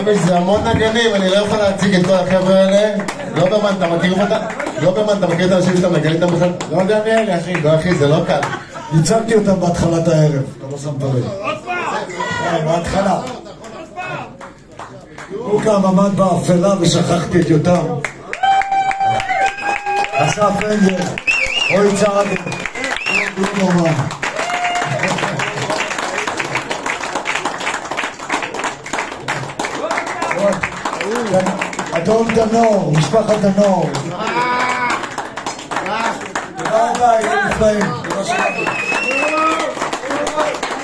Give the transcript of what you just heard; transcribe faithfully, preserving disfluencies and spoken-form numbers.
חמיש זה המון נגנים, אני לא יכול להציג את כל החבר'ה האלה. לוברמן, אתה מכיר אותה? לוברמן, אתה מכיר את האנשים שאתה מנגן איתם בכלל? לא יודע מי אלה, אחי, לא אחי, זה לא קל. ניצגתי אותם בהתחלת הערב, אתה לא שמת לב. עוד פעם! כן, בהתחלה. עוד פעם! הוא גם עמד באפלה ושכחתי את יותם. אסף אנגל, רועי צעדי, לוברמן. אדון דנור, משפחת דנור. תודה רבה, יהיה נפלאים.